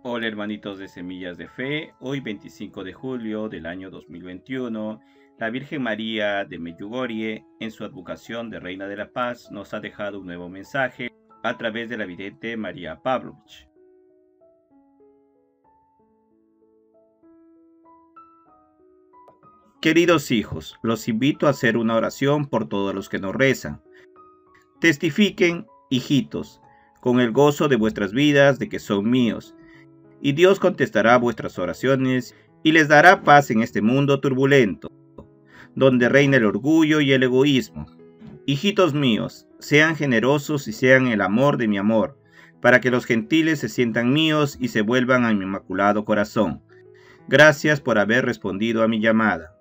Hola hermanitos de Semillas de Fe, hoy 25 de julio del año 2021, la Virgen María de Medjugorje, en su advocación de Reina de la Paz, nos ha dejado un nuevo mensaje a través de la vidente María Pavlovich. Queridos hijos, los invito a hacer una oración por todos los que nos rezan. Testifiquen, hijitos, con el gozo de vuestras vidas de que son míos, y Dios contestará vuestras oraciones y les dará paz en este mundo turbulento, donde reina el orgullo y el egoísmo. Hijitos míos, sean generosos y sean el amor de mi amor, para que los gentiles se sientan míos y se vuelvan a mi inmaculado corazón. Gracias por haber respondido a mi llamada.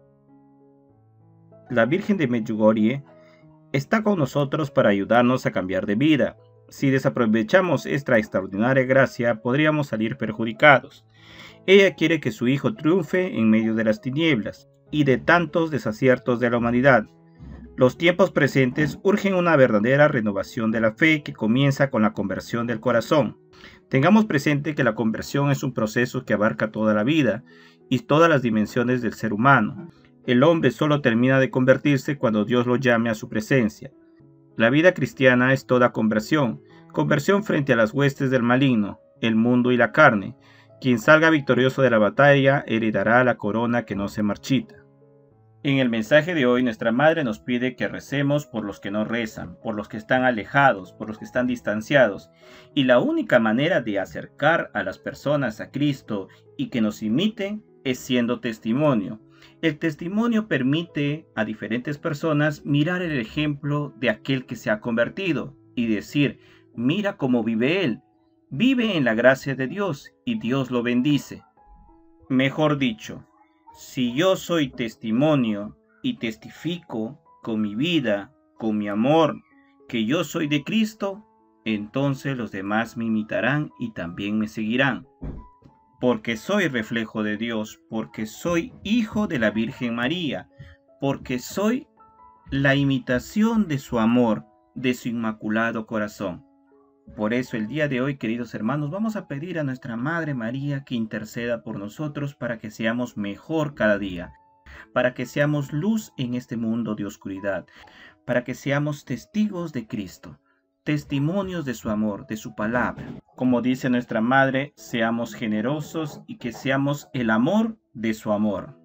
La Virgen de Medjugorje está con nosotros para ayudarnos a cambiar de vida. Si desaprovechamos esta extraordinaria gracia, podríamos salir perjudicados. Ella quiere que su Hijo triunfe en medio de las tinieblas y de tantos desaciertos de la humanidad. Los tiempos presentes urgen una verdadera renovación de la fe que comienza con la conversión del corazón. Tengamos presente que la conversión es un proceso que abarca toda la vida y todas las dimensiones del ser humano. El hombre solo termina de convertirse cuando Dios lo llame a su presencia. La vida cristiana es toda conversión, conversión frente a las huestes del maligno, el mundo y la carne. Quien salga victorioso de la batalla heredará la corona que no se marchita. En el mensaje de hoy, nuestra Madre nos pide que recemos por los que no rezan, por los que están alejados, por los que están distanciados. Y la única manera de acercar a las personas a Cristo y que nos imiten es siendo testimonio. El testimonio permite a diferentes personas mirar el ejemplo de aquel que se ha convertido y decir, mira cómo vive él, vive en la gracia de Dios y Dios lo bendice. Mejor dicho, si yo soy testimonio y testifico con mi vida, con mi amor, que yo soy de Cristo, entonces los demás me imitarán y también me seguirán. Porque soy reflejo de Dios, porque soy hijo de la Virgen María, porque soy la imitación de su amor, de su inmaculado corazón. Por eso el día de hoy, queridos hermanos, vamos a pedir a nuestra Madre María que interceda por nosotros para que seamos mejor cada día, para que seamos luz en este mundo de oscuridad, para que seamos testigos de Cristo, testimonios de su amor, de su palabra. Como dice nuestra Madre, seamos generosos y que seamos el amor de su amor.